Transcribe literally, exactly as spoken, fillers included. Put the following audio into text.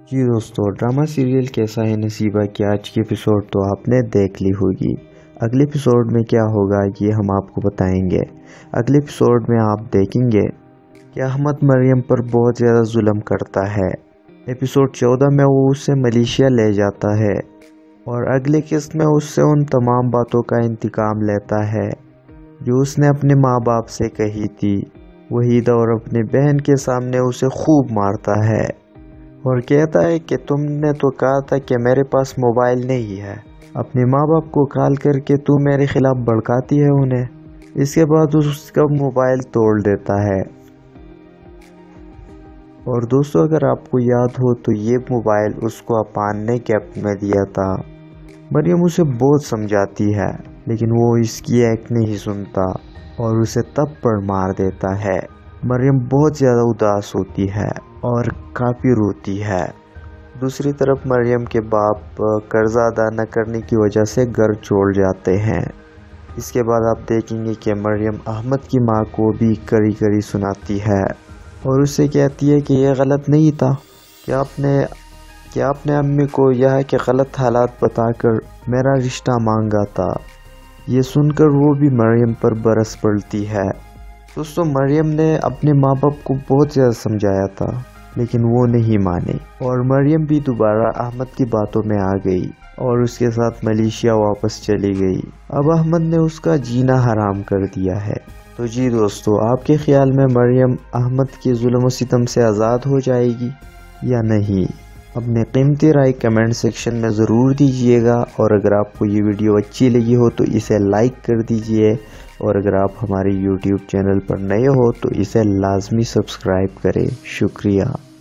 جی دوستو، drama serial کیسا ہے نصیبہ کی آج کی ایپیسوڈ تو آپ نے دیکھ لی ہوگی۔ اگلے ایپیسوڈ میں کیا ہوگا یہ ہم آپ کو بتائیں گے۔ اگلے ایپیسوڈ میں آپ دیکھیں گے کہ احمد مریم پر بہت زیادہ ظلم کرتا ہے۔ ایپیسوڈ چودہ میں وہ اسے ملیشیا لے جاتا ہے اور اگلے قسط میں اس سے ان تمام باتوں کا انتقام لیتا ہے جو اس نے اپنے ماں باپ سے کہی تھی۔ وحیدہ اور اپنی بہن کے سامنے اسے خوب مارتا ہے اور کہتا ہے کہ تم نے تو کہا تھا کہ میرے پاس موبائل نہیں ہے، اپنے ماں باپ کو کال کر کے تو میرے خلاف بھڑکاتی ہے انہیں۔ اس کے بعد اس کا موبائل توڑ دیتا ہے۔ اور دوستو، اگر آپ کو یاد ہو تو یہ موبائل اس کو اپان نے گفٹ میں دیا تھا۔ مریم اسے بہت سمجھاتی ہے لیکن وہ اس کی ایک نہیں سنتا اور اسے تب پر مار دیتا ہے۔ مریم بہت زیادہ اداس ہوتی ہے اور کافی روتی ہے۔ دوسری طرف مریم کے باپ قرض ادا نہ کرنے کی وجہ سے گھر چھوڑ جاتے ہیں۔ اس کے بعد آپ دیکھیں گے کہ مریم احمد کی ماں کو بھی کڑی کڑی سناتی ہے اور اسے کہتی ہے کہ یہ غلط نہیں تھا کہ آپ نے کہ آپ نے امی کو یہ کہ غلط حالات بتا کر میرا رشتہ مانگا تھا۔ یہ سن کر وہ بھی مریم پر برس پڑتی ہے۔ دوستو، مریم نے اپنے ماں باپ کو بہت زیادہ سمجھایا تھا لیکن وہ نہیں مانے اور مریم بھی دوبارہ احمد کی باتوں میں آ گئی اور اس کے ساتھ ملیشیا واپس چلی گئی۔ اب احمد نے اس کا جینا حرام کر دیا ہے۔ تو جی دوستو، آپ کے خیال میں مریم احمد کے ظلم و ستم سے آزاد ہو جائے گی یا نہیں؟ اپنے قیمتی رائے کمنٹ سیکشن میں ضرور دیجیے گا، اور اگر آپ کو یہ ویڈیو اچھی لگی ہو تو اسے لائک کر دیجیے، اور اگر آپ ہمارے یوٹیوب چینل پر نئے ہو تو اسے لازمی سبسکرائب کریں۔ شکریہ۔